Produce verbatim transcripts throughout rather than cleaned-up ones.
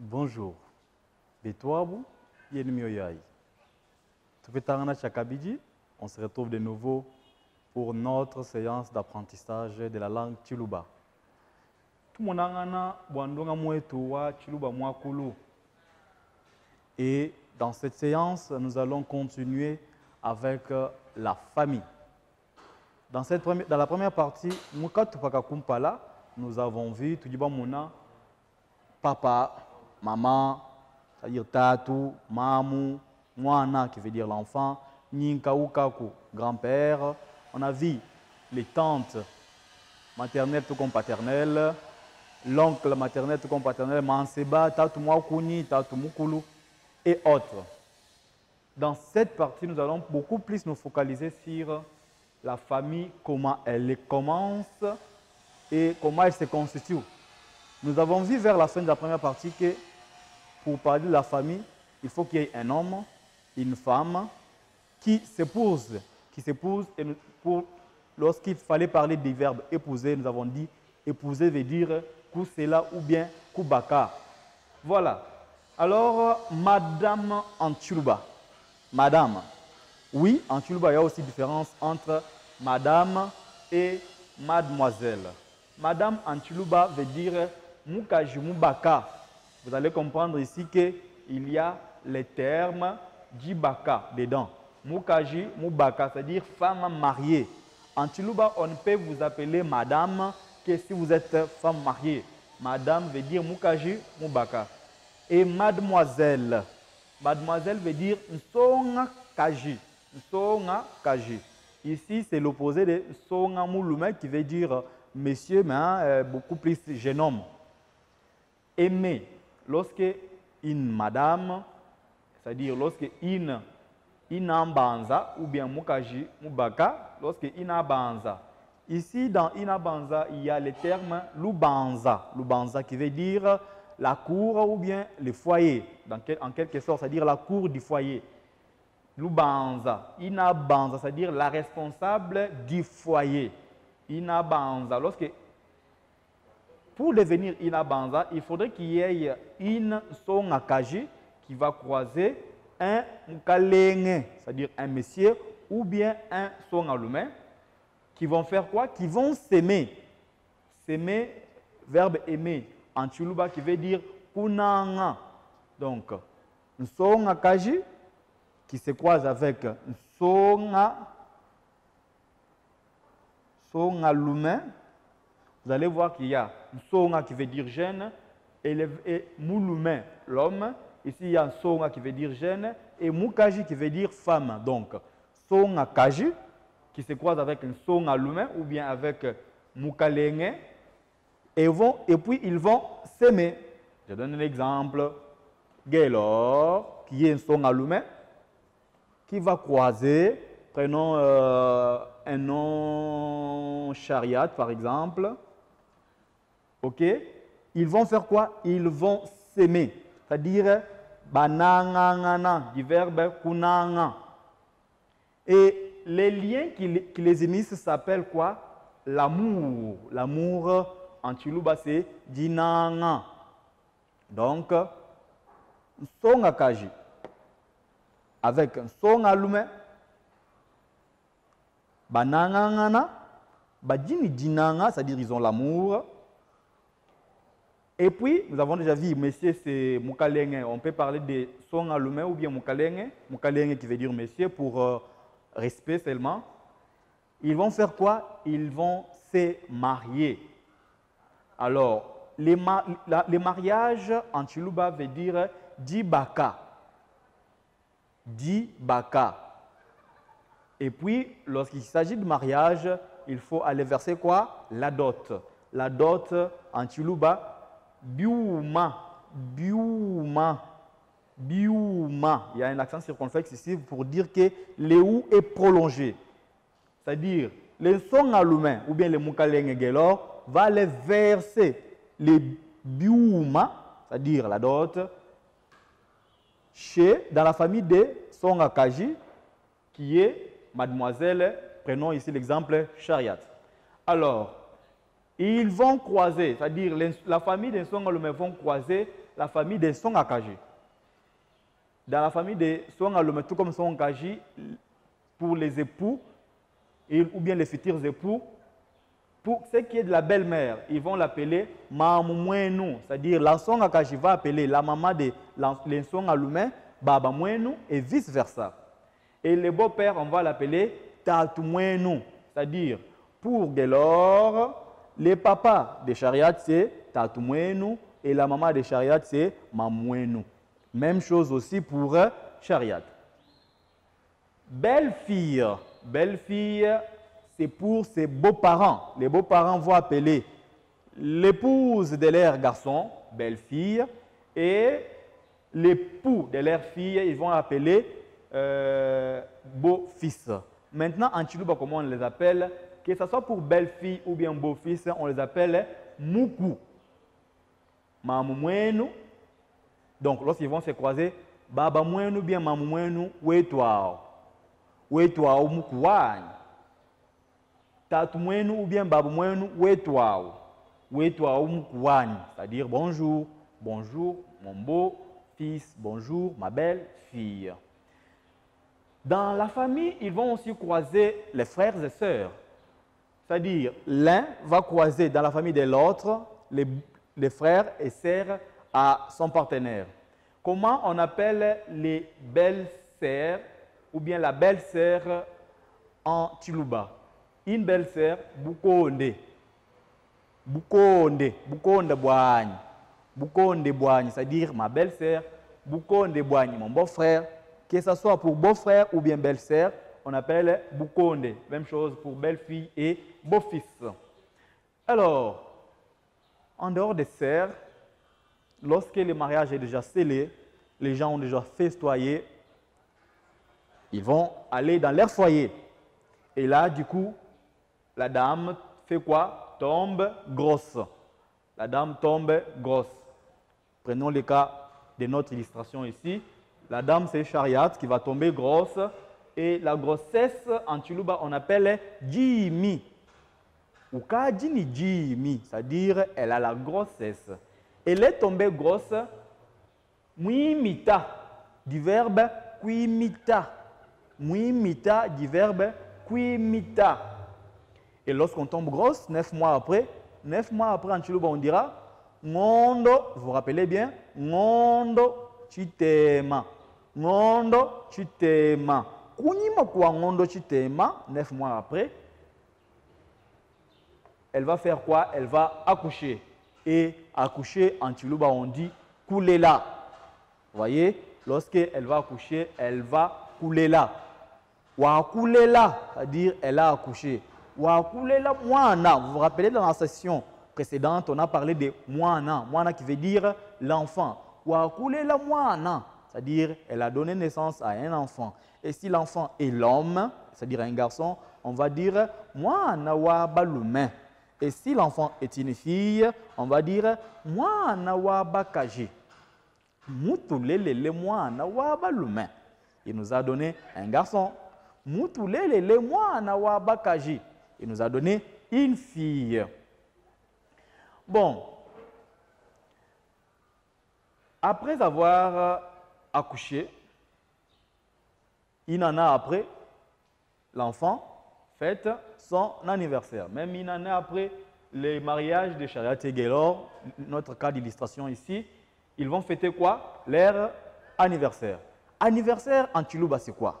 Bonjour. Betouabou, Yenmioyaï. Tupetangana Chakabidi, on se retrouve de nouveau pour notre séance d'apprentissage de la langue Chiluba. Et dans cette séance, nous allons continuer avec la famille. Dans, cette première, dans la première partie, nous avons vu papa, maman, c'est-à-dire tatu, mamou, mwana qui veut dire l'enfant, ninka ou kaku, grand-père. On a vu les tantes maternelles tout comme paternelles, l'oncle maternel tout comme paternel, manseba, tatu mwakuni, tatu mukulu et autres. Dans cette partie, nous allons beaucoup plus nous focaliser sur la famille, comment elle commence et comment elle se constitue. Nous avons vu vers la fin de la première partie que pour parler de la famille, il faut qu'il y ait un homme, une femme qui s'épouse, qui s'épouse. Et pour, lorsqu'il fallait parler des verbes épouser, nous avons dit épouser veut dire kousela ou bien koubaka. Voilà. Alors, madame en Chiluba. Madame. Oui, en Chiluba, il y a aussi différence entre madame et mademoiselle. Madame en Chiluba veut dire mukaji mubaka. Vous allez comprendre ici qu'il y a les termes djibaka dedans. Mukaji mubaka, c'est-à-dire femme mariée. En Chiluba, on ne peut vous appeler madame que si vous êtes femme mariée. Madame veut dire mukaji mubaka. Et mademoiselle. Mademoiselle veut dire nsonga kaji. Nsonga kaji. Ici, c'est l'opposé de nsonga mouloumé qui veut dire monsieur, mais hein, beaucoup plus jeune homme. Aimer. Lorsque une madame, c'est-à-dire lorsque une inambanza ou bien mukaji mubaka, lorsque inabanza. Ici, dans inabanza, il y a le terme lubanza. Lubanza qui veut dire la cour ou bien le foyer. Dans quel, en quelque sorte, c'est-à-dire la cour du foyer. Lubanza. Inabanza, c'est-à-dire la responsable du foyer. Inabanza. Lorsque Pour devenir inabanza, il faudrait qu'il y ait une songakaji qui va croiser un mukalenge, c'est-à-dire un monsieur, ou bien un songalume, qui vont faire quoi? Qui vont s'aimer. S'aimer, verbe aimer, en Chiluba qui veut dire kunanga. Donc, un songakaji qui se croise avec un songa, songalume. Vous allez voir qu'il y a Songa qui veut dire jeune et, et Mouloumé, l'homme. Ici, il y a Songa qui veut dire jeune et Mukaji qui veut dire femme. Donc, Songa Kaji qui se croise avec un Songa Loumé ou bien avec Mukalenge. Et, vont, et puis, ils vont s'aimer. Je donne un exemple. Gaylor, qui est un Songa Loumé, qui va croiser, prenons euh, un nom Chariot par exemple. Ok, ils vont faire quoi? Ils vont s'aimer, c'est-à-dire banangangana, du verbe kunanga. Et les liens qui, qui les unissent s'appellent quoi? L'amour. L'amour en Chiluba c'est dinanga. Donc, songa kaji avec un songa lume, banangangana, badini dinanga, c'est-à-dire ils ont l'amour. Et puis, nous avons déjà vu, monsieur, c'est Mukalenge. On peut parler de Songa Lume ou bien Mukalenge. Mukalenge qui veut dire monsieur pour euh, respect seulement. Ils vont faire quoi? Ils vont se marier. Alors, les, ma la, les mariages en Chiluba veut dire dibaka. Dibaka. Et puis, lorsqu'il s'agit de mariage, il faut aller verser quoi? La dot. La dot en Chiluba, biuma, biuma, biuma. Il y a un accent circonflexe ici pour dire que l'éou est prolongé. C'est-à-dire, les songalumains ou bien les mukalenge gelor va aller verser les biuma, c'est-à-dire la dot, chez, dans la famille de Songakaji, qui est mademoiselle, prenons ici l'exemple Chariot. Alors, Ils vont croiser, c'est-à-dire la famille des Songalume vont croiser la famille des Songakaji. Dans la famille des Songalume, tout comme Songaji, pour les époux, ou bien les futurs époux, pour ce qui est de la belle-mère, ils vont l'appeler Mamouenou, c'est-à-dire la Songakaji va appeler la maman de les Songalume Baba Mouenou et vice-versa. Et le beau-père, on va l'appeler Tatumouenou, c'est-à-dire pour Gelor, les papas de Chariat, c'est Tatumouenou et la maman de Chariat, c'est Mamouenou. Même chose aussi pour Chariat. Belle-fille, belle-fille, c'est pour ses beaux-parents. Les beaux-parents vont appeler l'épouse de leur garçon, belle-fille, et l'époux de leur fille, ils vont appeler euh, beau-fils. Maintenant, en Chiluba, comment on les appelle? Que ce soit pour belle-fille ou bien beau-fils, on les appelle Moukou. Mamouenou. Donc, lorsqu'ils vont se croiser, Baba Mouenou bien Mamouenou, Ouetouao. Ouetouao Moukouane. Tatumouenou ou bien Baba Mouenou, Ouetouao. Ouetouao Moukouane. C'est-à-dire bonjour, bonjour, mon beau fils, bonjour, ma belle fille. Dans la famille, ils vont aussi croiser les frères et sœurs. C'est-à-dire, l'un va croiser dans la famille de l'autre les, les frères et sœurs à son partenaire. Comment on appelle les belles-sœurs ou bien la belle-sœur en Chiluba? Une belle-sœur, Bukonde. Bukonde, Bukonde Boigne. Bukonde Boigne, c'est-à-dire ma belle-sœur, Bukonde Boigne, mon beau-frère. Que ce soit pour beau-frère ou bien belle-sœur, on appelle Bukonde. Même chose pour belle-fille et beau-fils. Alors, en dehors des sœurs, lorsque le mariage est déjà scellé, les gens ont déjà festoyé, ils vont aller dans leur foyer. Et là, du coup, la dame fait quoi? Tombe grosse. La dame tombe grosse. Prenons le cas de notre illustration ici. La dame, c'est Chariat qui va tomber grosse. Et la grossesse, en Chiluba, on appelle Jimi. Ou Kajini Jimi, c'est-à-dire elle a la grossesse. Elle est tombée grosse, Muimita, du verbe Kuimita. Muimita, du verbe Kuimita. Et lorsqu'on tombe grosse, neuf mois après, neuf mois après en Chiluba, on dira Ngondo, vous vous rappelez bien, Ngondo Chitema. Ngondo Chitema. Kunima kwa Ngondo Chitema, neuf mois après, elle va faire quoi? Elle va accoucher. Et accoucher en Chiluba, on dit couler là. Vous voyez, lorsqu'elle va accoucher, elle va couler là. Wa couler là, c'est-à-dire elle a accouché. Wa couler là, moana. Vous vous rappelez dans la session précédente, on a parlé de moana. Moana qui veut dire l'enfant. Wa couler là, moana, c'est-à-dire elle a donné naissance à un enfant. Et si l'enfant est l'homme, c'est-à-dire un garçon, on va dire moana wa balume. Et si l'enfant est une fille, on va dire moana wa bakaji. Moutulele moana wa balume. Il nous a donné un garçon. Moutulele moana wa bakaji. Il nous a donné une fille. Bon. Après avoir accouché, une année après, l'enfant fête son anniversaire. Même une année après le mariage de Chariat et Gelor, notre cas d'illustration ici, ils vont fêter quoi? Leur anniversaire. Anniversaire en Chiluba, c'est quoi?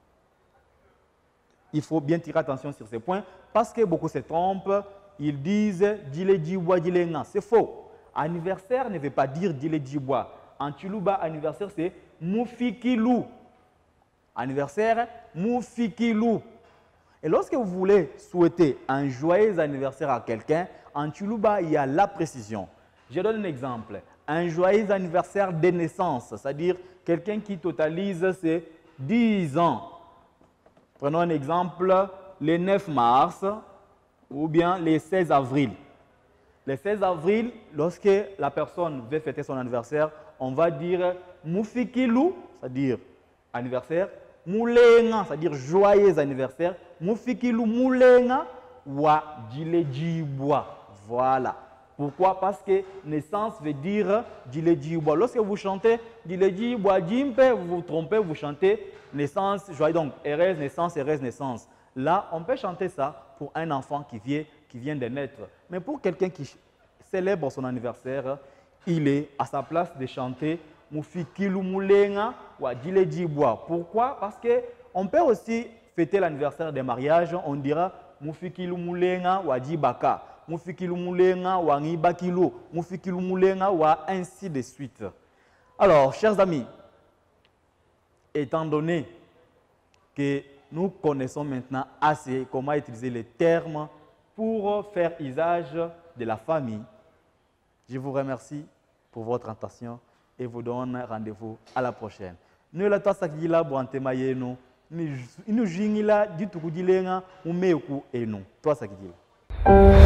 Il faut bien tirer attention sur ces points parce que beaucoup se trompent. Ils disent Dile Djiboua Dilenga. C'est faux. Anniversaire ne veut pas dire Dile Djiboua. En Chiluba, anniversaire, c'est Moufikilou. Anniversaire, Moufikilou. Et lorsque vous voulez souhaiter un joyeux anniversaire à quelqu'un, en Chiluba, il y a la précision. Je donne un exemple. Un joyeux anniversaire de naissance, c'est-à-dire quelqu'un qui totalise ses dix ans. Prenons un exemple, le neuf mars ou bien le seize avril. Le seize avril, lorsque la personne veut fêter son anniversaire, on va dire Moufikilou, c'est-à-dire anniversaire, Moulenga, c'est-à-dire joyeux anniversaire, Moufikilou Moulenga, wa Dile Djiboua. Voilà. Pourquoi? Parce que naissance veut dire Diledjiboua. Lorsque vous chantez Diledjiboua Jimpe, vous vous trompez, vous chantez naissance, joyeux donc, heureuse naissance, heureuse naissance. Là, on peut chanter ça pour un enfant qui vient, qui vient de naître. Mais pour quelqu'un qui célèbre son anniversaire, il est à sa place de chanter Moufikilu Moulenga ou Diledjiboua. Pourquoi? Parce qu'on peut aussi fêter l'anniversaire des mariages, on dira Moufikilu Moulenga ou Djibaka. Moufikilu Moulenga ou Ngibakilo, Moufikilu Moulenga ou ainsi de suite. Alors, chers amis, étant donné que nous connaissons maintenant assez comment utiliser les termes pour faire usage de la famille, je vous remercie pour votre attention et vous donne rendez-vous à la prochaine. Nous la tasakila boantema yenu, nous jingila du tukudilenga umeku enu. Toi sakidila.